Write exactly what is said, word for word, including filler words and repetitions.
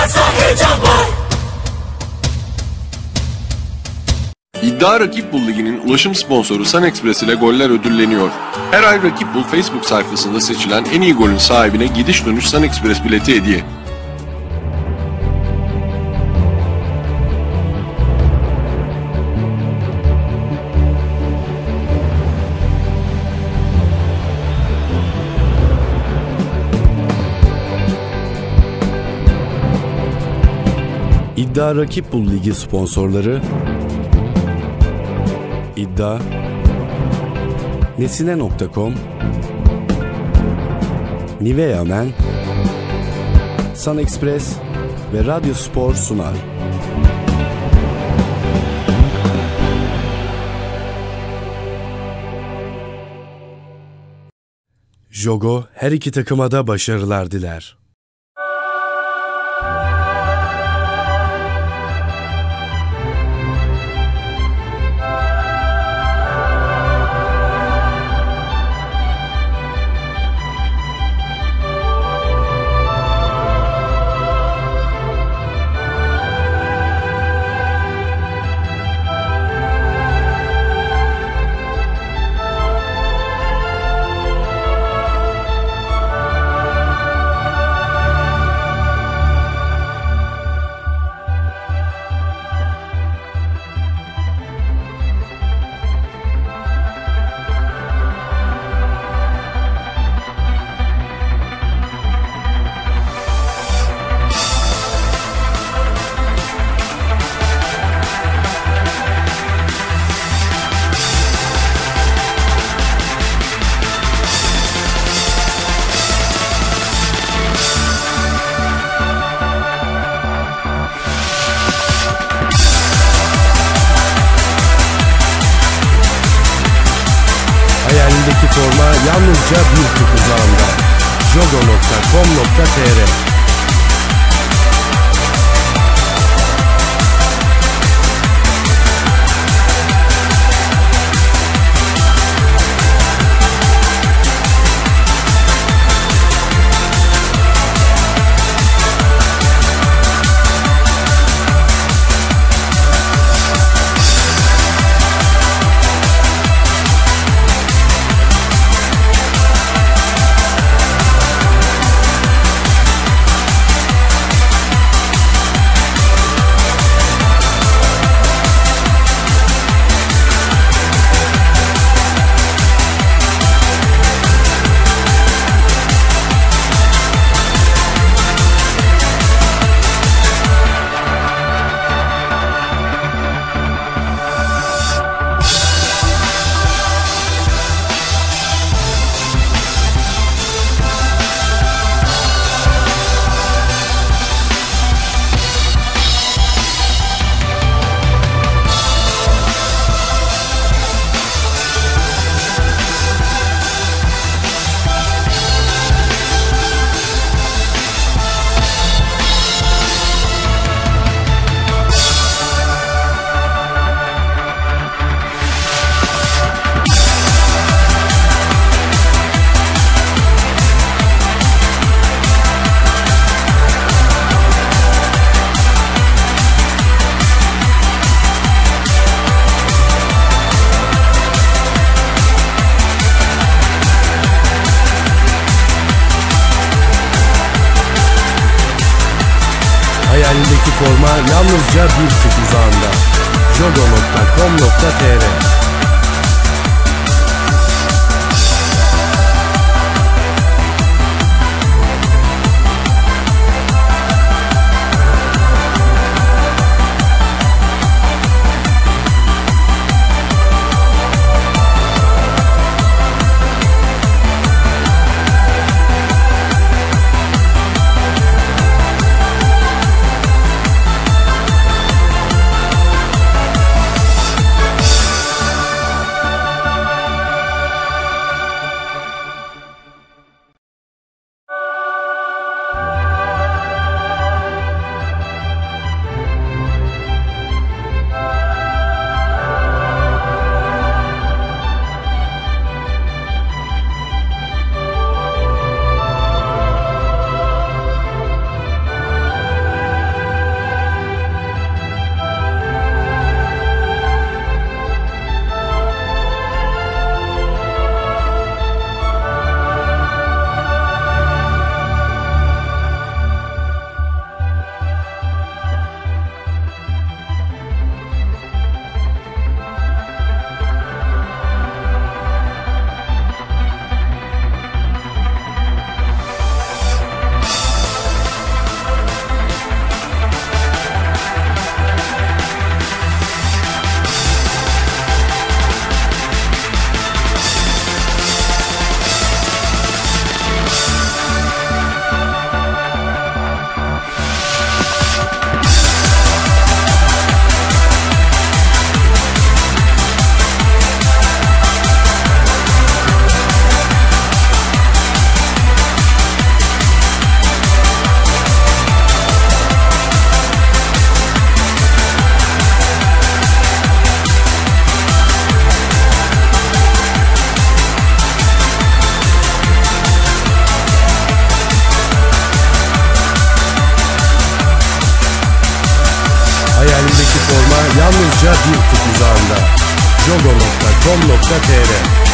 varsa heyecan var. İddia Rakip Bul Ligi'nin ulaşım sponsoru SunExpress ile goller ödülleniyor. Her ay Rakip Bul Facebook sayfasında seçilen en iyi golün sahibine gidiş dönüş SunExpress bileti hediye. İddia Rakip Bul Ligi sponsorları İddia, Nesine nokta com, Nivea Men, SunExpress ve Radyo Spor sunar. Jogo her iki takıma da başarılar diler. Hayalindeki forma yalnızca bir tık uzağında. jogo nokta com nokta tr Hayalindeki forma yalnızca bir tık uzağında. jogo nokta com nokta tr forma yalnızca bir tık uzağında. jogo nokta com nokta tr